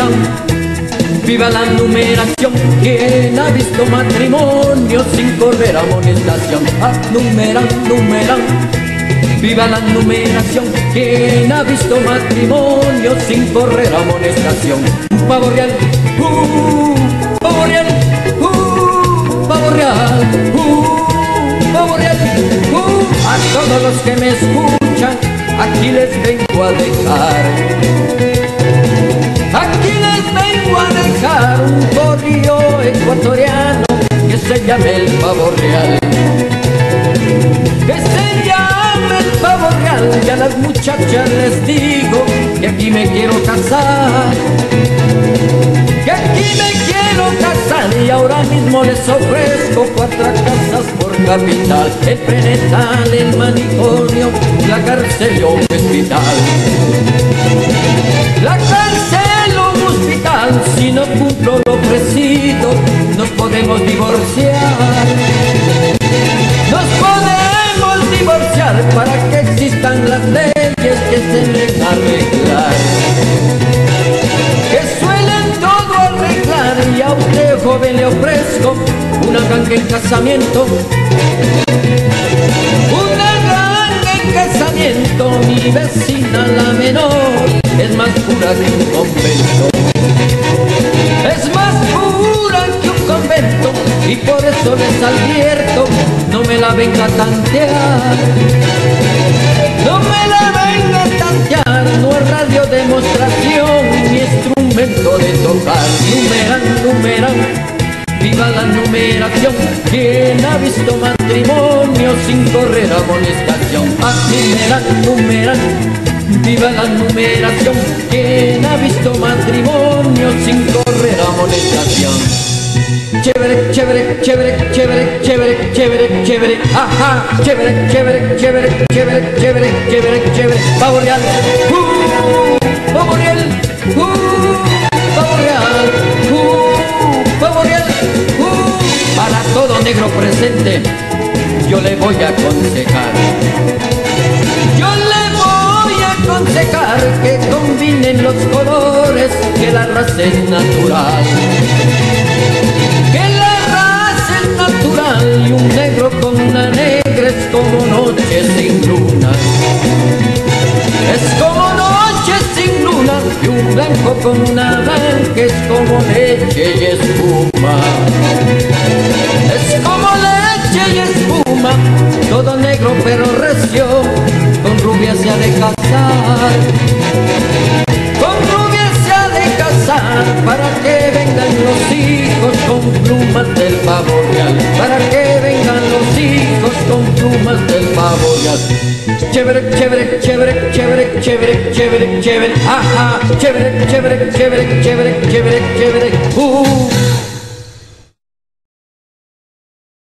numeran. Viva la numeración, quien ha visto matrimonio sin correr amonestación. Ah, numeran, numeran. Viva la numeración, quien ha visto matrimonio sin correr amonestación. Pavo real, pavo real, pavo real, pavo real, a todos los que me escuchan, aquí les vengo a dejar. Aquí les vengo a dejar un corrido ecuatoriano que se llame el pavo real. Que se llame el pavo real, y a las muchachas les digo que aquí me quiero casar. Que aquí me quiero casar y ahora mismo les ofrezco 4 casas por capital. El prenatal, el manicomio, la cárcel o un hospital. La cárcel o un hospital, si no cumplo lo ofrecido, nos podemos divorciar. Nos podemos divorciar para que existan las leyes que se deben arreglar. Que suelen todo arreglar y a usted joven le ofrezco una ganga en casamiento. Una ganga en casamiento, mi vecina la menor es más pura que un convento. Es más pura que un convento y por eso les advierto, no me la venga a tantear. No me la venga a tantear, no es radio demostración ni instrumento de tocar. Numeran, numeran, viva la numeración, quien ha visto matrimonio sin correr amonestación. Ah, numeran, numeran, viva la numeración, quien ha visto matrimonio sin correr amonestación. Chévere, chévere, chévere, chévere, chévere, chévere, chévere, ajá, chévere, chévere, chévere, chévere, chévere, chévere, chévere, pavo real, pavo real, pavo real, pavo real, para todo negro presente, yo le voy a aconsejar. Yo le voy a aconsejar que combinen los colores, que la raza es natural. Y un negro con una negra es como noche sin luna. Es como noche sin luna. Y un blanco con una blanca es como leche y espuma. Es como leche y espuma. Todo negro pero recio, con rubia se ha de casar. Con rubia se ha de casar, para que vengan los hijos con plumas del pavo real. Para que vengan los hijos con plumas del pavo real. Chévere, chévere, chévere, chévere, chévere, chévere, chévere, ajá, chévere, chévere, chévere, chévere, chévere, chévere,